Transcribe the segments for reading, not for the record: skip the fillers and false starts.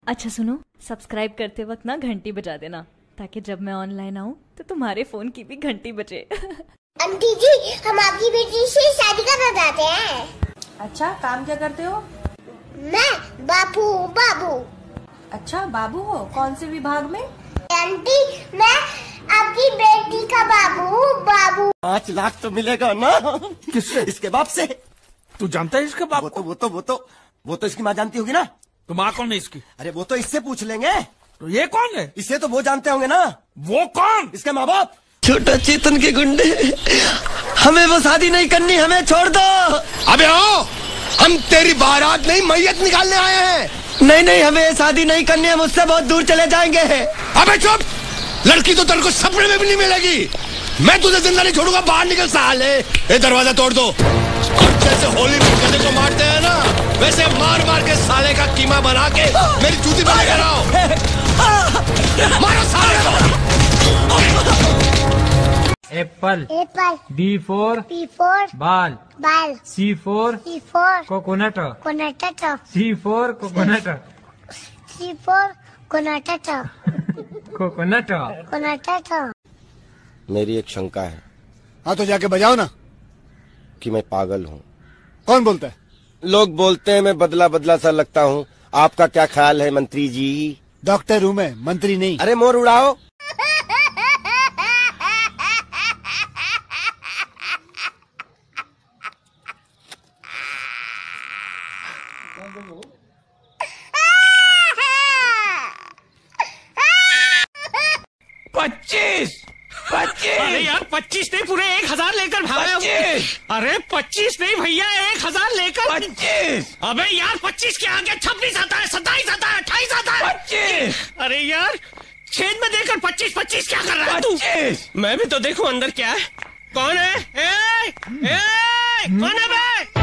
अच्छा सुनो, सब्सक्राइब करते वक्त ना घंटी बजा देना, ताकि जब मैं ऑनलाइन आऊँ तो तुम्हारे फोन की भी घंटी बजे। आंटी जी, हम आपकी बेटी से शादी करना चाहते हैं। अच्छा, काम क्या करते हो? मैं बाबू। अच्छा, बाबू हो? कौन से विभाग में? आंटी, मैं आपकी बेटी का बाबू। 5 लाख तो मिलेगा ना? किससे? इसके बाप से। तू जानता है इसके बाप को? वो तो इसकी माँ जानती होगी ना। तो माँ कौन है इसकी? अरे वो तो इससे पूछ लेंगे। तो ये कौन है? इसे तो वो जानते होंगे ना। वो कौन? इसके माँ बाप। छोटा चेतन के गुंडे, हमें वो शादी नहीं करनी, हमें छोड़ दो। अबे आओ, हम तेरी बारात नहीं मैयत निकालने आए हैं। नहीं, हमें शादी नहीं करनी है, मुझसे बहुत दूर चले जाएंगे। अबे चुप, लड़की तो तेरे को सपने में भी नहीं मिलेगी। मैं तुझे जिंदा नहीं छोड़ूंगा, बाहर निकल साले। ये दरवाजा तोड़ दो। और जैसे होली में गधे को मारते हैं ना, वैसे मार मार के साले का कीमा बना के मेरी जूती पे लेकर आओ। मारो साले को। Apple B for ball C for coconut C for coconut coconut. मेरी एक शंका है। हाँ तो जाके बजाओ ना। कि मैं पागल हूँ। कौन बोलता है? लोग बोलते हैं मैं बदला सा लगता हूँ। आपका क्या ख्याल है मंत्री जी? डॉक्टर हूँ मैं, मंत्री नहीं। अरे मोर उड़ाओ। अरे यार 25 नहीं, पूरे 1000 लेकर भागे। अरे 25 नहीं भैया, 1000 लेकर 25। अबे यार 25 के आगे 26 आता है, 27 आता है, 28 आता है, 25। अरे यार छेद में देकर 25 क्या कर रहा है तू? मैं भी तो देखूं अंदर क्या है। कौन है? कौन है बे?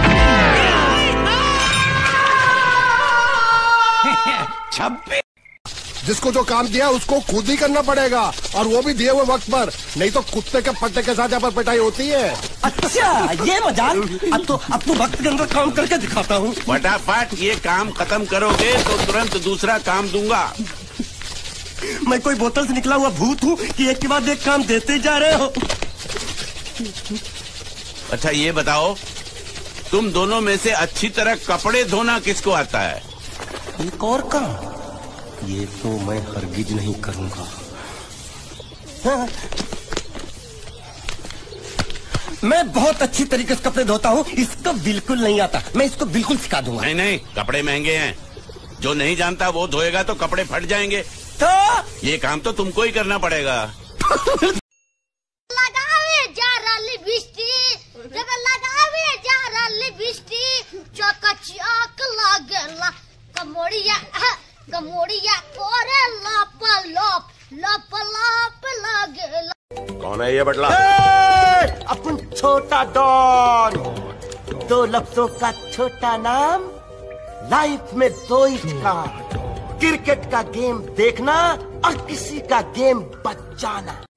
26। जिसको जो काम दिया उसको खुद ही करना पड़ेगा, और वो भी दिए हुए वक्त पर, नहीं तो कुत्ते के पट्टे के साथ यहाँ पर पिटाई होती है। अच्छा ये मजाक। अब तो वक्त के अंदर काम करके दिखाता हूँ। फटाफट ये काम खत्म करोगे तो तुरंत दूसरा काम दूंगा। मैं कोई बोतल से निकला हुआ भूत हूँ कि एक के बाद एक काम देते जा रहे हो। अच्छा ये बताओ, तुम दोनों में से अच्छी तरह कपड़े धोना किसको आता है? एक और काम, ये तो मैं हरगिज नहीं करूंगा। हाँ। मैं बहुत अच्छी तरीके से कपड़े धोता हूँ, इसको बिल्कुल नहीं आता। मैं इसको बिल्कुल सिखा दूंगा। नहीं, कपड़े महंगे हैं। जो नहीं जानता वो धोएगा तो कपड़े फट जाएंगे। तो ये काम तो तुमको ही करना पड़ेगा। लगावे जा लिपस्टिक, जब लगावे जा लिपस्टिक, चकाचक लागेला कमोड़िया कोरे लप लागेला। कौन है ये बटला? अपन छोटा डॉन। 2 लफ्जों का छोटा नाम, लाइफ में 2 ही काम, क्रिकेट का गेम देखना और किसी का गेम बचाना।